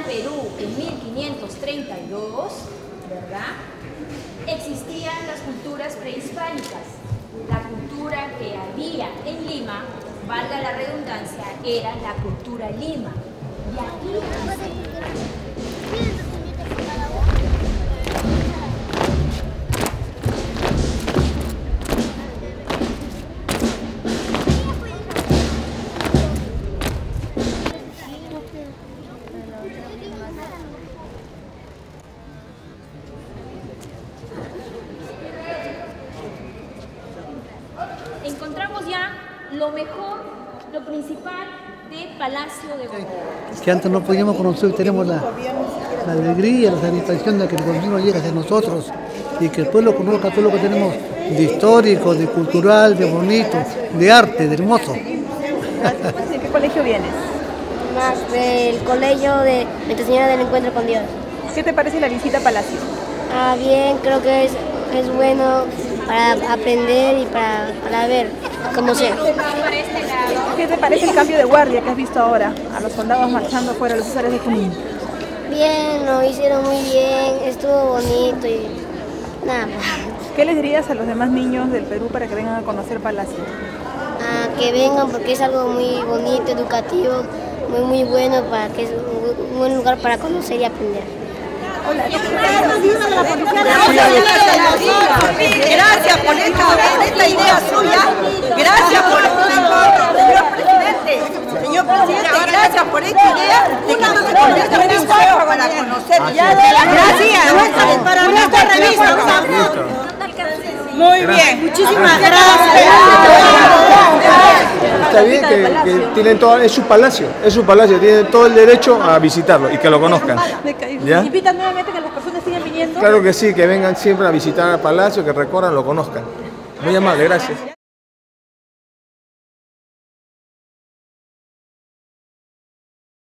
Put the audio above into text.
Perú en 1532, ¿verdad?, existían las culturas prehispánicas. La cultura que había en Lima, valga la redundancia, era la cultura Lima. Y aquí encontramos ya lo mejor, lo principal de Palacio de Gobierno. Que antes no podíamos conocer, tenemos la alegría, la satisfacción de que el gobierno llegue hacia nosotros y que el pueblo conozca todo lo que tenemos de histórico, de cultural, de bonito, de arte, de hermoso. ¿De qué colegio vienes? Más del colegio de Nuestra Señora del Encuentro con Dios. ¿Qué te parece la visita a Palacio? Bien, creo que es bueno para aprender y para ver cómo sea. ¿Qué te parece el cambio de guardia que has visto ahora? A los soldados marchando fuera, los usuarios de Junín. Bien, lo hicieron muy bien, estuvo bonito y nada. ¿Qué les dirías a los demás niños del Perú para que vengan a conocer Palacio? Que vengan porque es algo muy bonito, educativo, muy bueno, para que es un buen lugar para conocer y aprender. Gracias por esta idea suya. Gracias por señor presidente. Señor presidente, gracias por esta idea de que no se convierta en un juego para conocer. Gracias para nuestra revista. Muy bien, muchísimas gracias. Está bien que tienen todo, es su palacio, tienen todo el derecho a visitarlo y que lo conozcan. ¿Ya? ¿Invitan nuevamente que las personas sigan viniendo? Claro que sí, que vengan siempre a visitar el palacio, que recorran, lo conozcan. Muy amable, gracias.